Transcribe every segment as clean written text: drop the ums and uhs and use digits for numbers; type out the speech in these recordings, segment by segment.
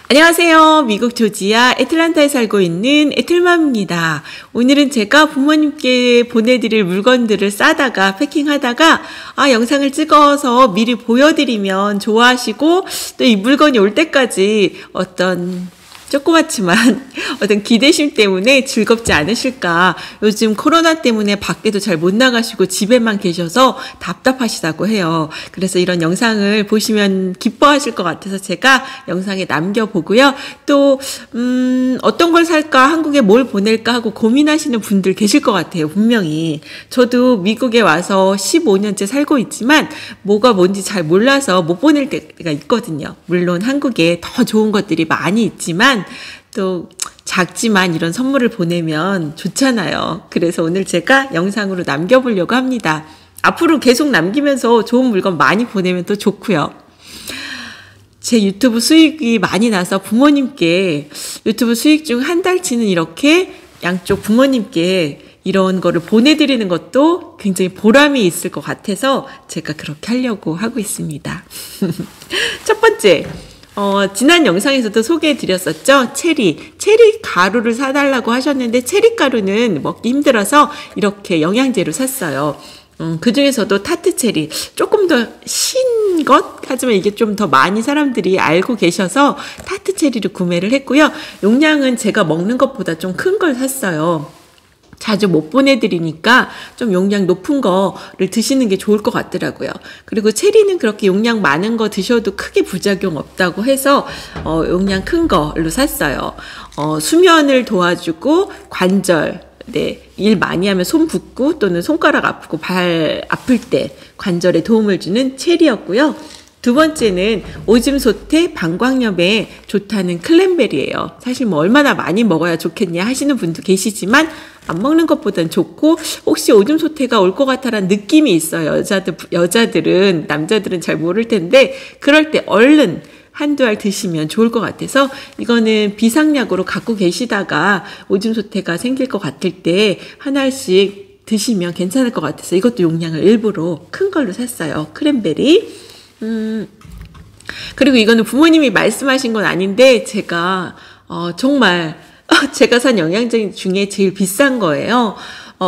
안녕하세요. 미국 조지아 애틀란타에 살고 있는 애틀맘입니다. 오늘은 제가 부모님께 보내드릴 물건들을 싸다가 패킹하다가 영상을 찍어서 미리 보여드리면 좋아하시고 또 이 물건이 올 때까지 조그맣지만 어떤 기대심 때문에 즐겁지 않으실까. 요즘 코로나 때문에 밖에도 잘 못 나가시고 집에만 계셔서 답답하시다고 해요. 그래서 이런 영상을 보시면 기뻐하실 것 같아서 제가 영상에 남겨보고요. 또 어떤 걸 살까, 한국에 뭘 보낼까 하고 고민하시는 분들 계실 것 같아요. 분명히. 저도 미국에 와서 15년째 살고 있지만 뭐가 뭔지 잘 몰라서 못 보낼 때가 있거든요. 물론 한국에 더 좋은 것들이 많이 있지만 또 작지만 이런 선물을 보내면 좋잖아요. 그래서 오늘 제가 영상으로 남겨보려고 합니다. 앞으로 계속 남기면서 좋은 물건 많이 보내면 또 좋고요. 제 유튜브 수익이 많이 나서 부모님께 유튜브 수익 중 한 달치는 이렇게 양쪽 부모님께 이런 거를 보내드리는 것도 굉장히 보람이 있을 것 같아서 제가 그렇게 하려고 하고 있습니다. 첫 번째. 지난 영상에서도 소개해 드렸었죠. 체리 가루를 사달라고 하셨는데 체리 가루는 먹기 힘들어서 이렇게 영양제로 샀어요. 그 중에서도 타트 체리 조금 더 신 것? 하지만 이게 좀 더 많이 사람들이 알고 계셔서 타트 체리를 구매를 했고요. 용량은 제가 먹는 것보다 좀 큰 걸 샀어요. 자주 못 보내드리니까 좀 용량 높은 거를 드시는 게 좋을 것 같더라고요. 그리고 체리는 그렇게 용량 많은 거 드셔도 크게 부작용 없다고 해서 용량 큰 걸로 샀어요. 수면을 도와주고 관절, 일 많이 하면 손 붓고 또는 손가락 아프고 발 아플 때 관절에 도움을 주는 체리였고요. 두 번째는 오줌 소태 방광염에 좋다는 클랜베리예요. 사실 뭐 얼마나 많이 먹어야 좋겠냐 하시는 분도 계시지만 안 먹는 것보단 좋고 혹시 오줌 소태가 올 것 같다라는 느낌이 있어요. 여자들은 남자들은 잘 모를 텐데 그럴 때 얼른 한두 알 드시면 좋을 것 같아서 이거는 비상약으로 갖고 계시다가 오줌 소태가 생길 것 같을 때 한 알씩 드시면 괜찮을 것 같아서 이것도 용량을 일부러 큰 걸로 샀어요. 크랜베리. 그리고 이거는 부모님이 말씀하신 건 아닌데 제가 정말 제가 산 영양제 중에 제일 비싼 거예요.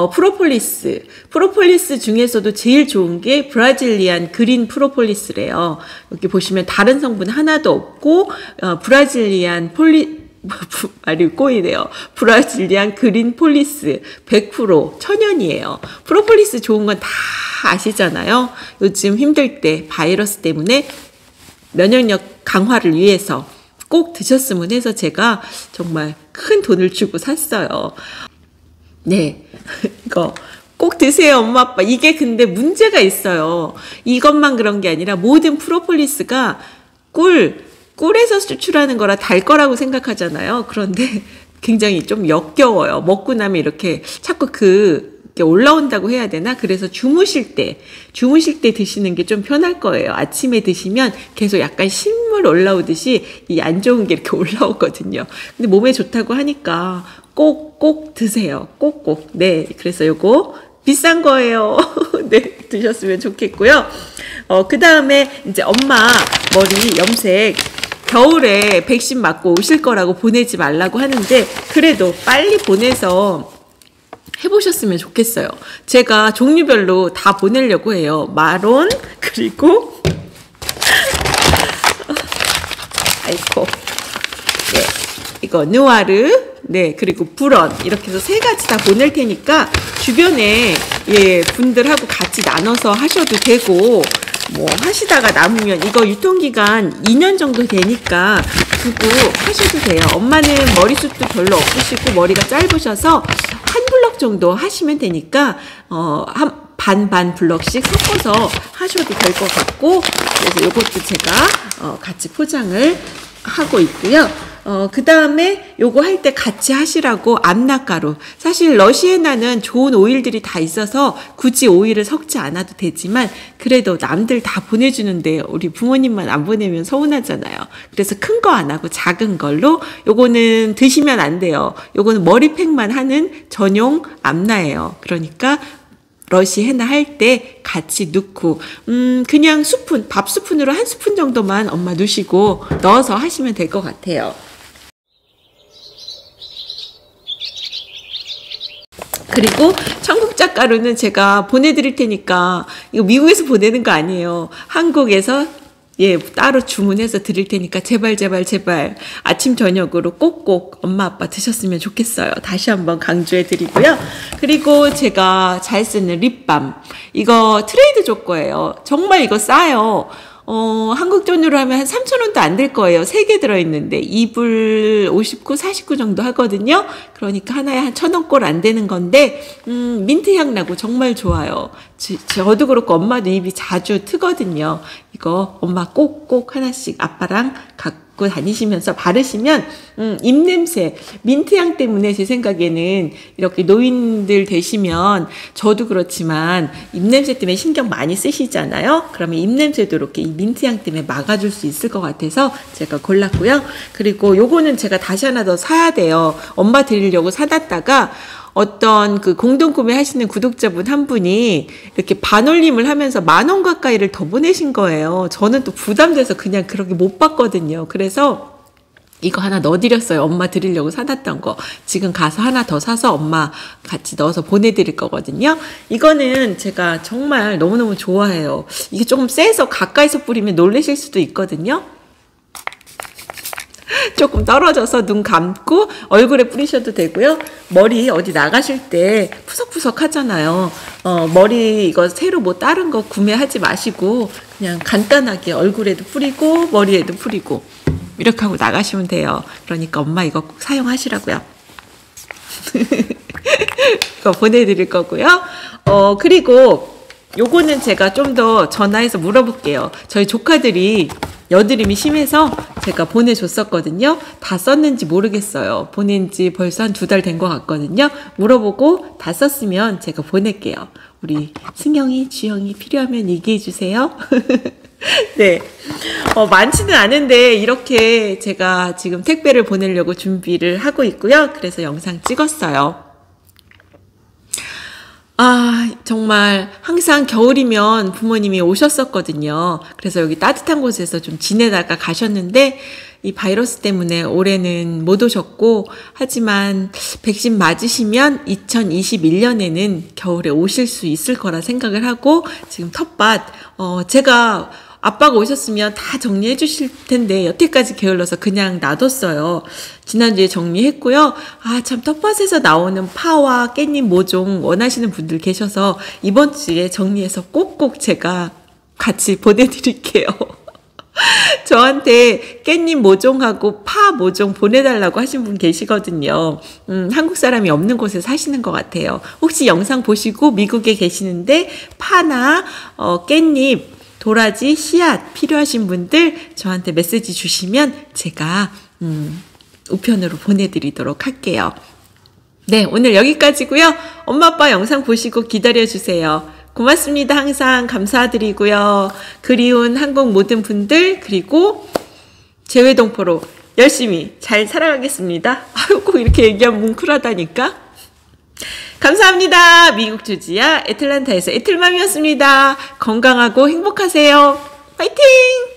프로폴리스 중에서도 제일 좋은 게 브라질리안 그린 프로폴리스래요. 여기 보시면 다른 성분 하나도 없고 브라질리안 말이 꼬이네요. 브라질리안 그린 폴리스 100% 천연이에요. 프로폴리스 좋은 건 다 아시잖아요. 요즘 힘들 때 바이러스 때문에 면역력 강화를 위해서 꼭 드셨으면 해서 제가 정말 큰 돈을 주고 샀어요. 네, 이거 꼭 드세요, 엄마 아빠. 이게 근데 문제가 있어요. 이것만 그런 게 아니라 모든 프로폴리스가 꿀에서 추출하는 거라 달 거라고 생각하잖아요. 그런데 굉장히 좀 역겨워요. 먹고 나면 이렇게 자꾸 올라온다고 해야 되나? 그래서 주무실 때 드시는 게 좀 편할 거예요. 아침에 드시면 계속 약간 신물 올라오듯이 이 안 좋은 게 이렇게 올라오거든요. 근데 몸에 좋다고 하니까 꼭 드세요. 꼭. 네. 그래서 요거 비싼 거예요. 네. 드셨으면 좋겠고요. 그 다음에 이제 엄마 머리 염색 겨울에 백신 맞고 오실 거라고 보내지 말라고 하는데 그래도 빨리 보내서 해보셨으면 좋겠어요. 제가 종류별로 다 보내려고 해요. 마론, 그리고 이거 누아르, 그리고 브런 이렇게 해서 3가지 다 보낼 테니까 주변에 분들하고 같이 나눠서 하셔도 되고 뭐 하시다가 남으면 이거 유통기간 2년 정도 되니까 두고 하셔도 돼요. 엄마는 머리숱도 별로 없으시고 머리가 짧으셔서 한 블럭 정도 하시면 되니까 반 블럭씩 섞어서 하셔도 될 것 같고 그래서 이것도 제가 같이 포장을 하고 있고요. 그 다음에 요거 할 때 같이 하시라고 암락가루. 사실 러시애나는 좋은 오일들이 다 있어서 굳이 오일을 섞지 않아도 되지만 그래도 남들 다 보내주는데 우리 부모님만 안 보내면 서운하잖아요. 그래서 큰 거 안 하고 작은 걸로 요거는 드시면 안 돼요. 요거는 머리팩만 하는 전용 암라예요. 그러니까 러시애나 할 때 같이 넣고 그냥 스푼, 밥 스푼으로 한 스푼 정도만 엄마 넣으시고 넣어서 하시면 될 것 같아요. 그리고 청국장 가루는 제가 보내드릴 테니까 이거 미국에서 보내는 거 아니에요. 한국에서 따로 주문해서 드릴 테니까 제발 아침 저녁으로 꼭꼭 엄마 아빠 드셨으면 좋겠어요. 다시 한번 강조해 드리고요. 그리고 제가 잘 쓰는 립밤, 이거 트레이드조 거예요. 정말 이거 싸요. 한국 돈으로 하면 한 3,000원도 안 될 거예요. 3개 들어있는데 2불 59, 49 정도 하거든요. 그러니까 하나에 한 1,000원꼴 안 되는 건데 민트 향 나고 정말 좋아요. 저도 그렇고 엄마도 입이 자주 트거든요. 이거 엄마 꼭꼭 하나씩 아빠랑 갖고 다니시면서 바르시면 입냄새, 민트향 때문에 제 생각에는 이렇게 노인들 되시면 저도 그렇지만 입냄새 때문에 신경 많이 쓰시잖아요. 그러면 입냄새도 이렇게 이 민트향 때문에 막아줄 수 있을 것 같아서 제가 골랐고요. 그리고 요거는 제가 다시 하나 더 사야 돼요. 엄마 드리려고 사놨다가 어떤 그 공동 구매 하시는 구독자분 한 분이 이렇게 반올림을 하면서 10,000원 가까이를 더 보내신 거예요. 저는 또 부담돼서 그냥 그렇게 못 받거든요. 그래서 이거 하나 넣어드렸어요. 엄마 드리려고 사놨던 거. 지금 가서 하나 더 사서 엄마 같이 넣어서 보내드릴 거거든요. 이거는 제가 정말 너무너무 좋아해요. 이게 조금 세서 가까이서 뿌리면 놀라실 수도 있거든요. 조금 떨어져서 눈 감고 얼굴에 뿌리셔도 되고요. 머리 어디 나가실 때 푸석푸석 하잖아요. 머리 이거 새로 뭐 다른 거 구매하지 마시고 그냥 간단하게 얼굴에도 뿌리고 머리에도 뿌리고 이렇게 하고 나가시면 돼요. 그러니까 엄마 이거 꼭 사용하시라고요. 이거 보내드릴 거고요. 그리고 요거는 제가 좀 더 전화해서 물어볼게요. 저희 조카들이 여드름이 심해서 제가 보내줬었거든요. 다 썼는지 모르겠어요. 보낸 지 벌써 한 2달 된 것 같거든요. 물어보고 다 썼으면 제가 보낼게요. 우리 승영이, 주영이 필요하면 얘기해 주세요. 네. 많지는 않은데 이렇게 제가 지금 택배를 보내려고 준비를 하고 있고요. 그래서 영상 찍었어요. 정말 항상 겨울이면 부모님이 오셨었거든요. 그래서 여기 따뜻한 곳에서 좀 지내다가 가셨는데 이 바이러스 때문에 올해는 못 오셨고, 하지만 백신 맞으시면 2021년에는 겨울에 오실 수 있을 거라 생각을 하고 지금 텃밭 제가 아빠가 오셨으면 다 정리해 주실 텐데 여태까지 게을러서 그냥 놔뒀어요. 지난주에 정리했고요. 참 텃밭에서 나오는 파와 깻잎 모종 원하시는 분들 계셔서 이번 주에 정리해서 꼭꼭 제가 같이 보내드릴게요. 저한테 깻잎 모종하고 파 모종 보내달라고 하신 분 계시거든요. 한국 사람이 없는 곳에 사시는 것 같아요. 혹시 영상 보시고 미국에 계시는데 파나 깻잎, 도라지, 씨앗 필요하신 분들 저한테 메시지 주시면 제가 우편으로 보내드리도록 할게요. 네, 오늘 여기까지고요. 엄마 아빠 영상 보시고 기다려주세요. 고맙습니다. 항상 감사드리고요. 그리운 한국 모든 분들, 그리고 재외동포로 열심히 잘 살아가겠습니다. 꼭 이렇게 얘기하면 뭉클하다니까. 감사합니다. 미국 조지아 애틀랜타에서 애틀맘이었습니다. 건강하고 행복하세요. 파이팅!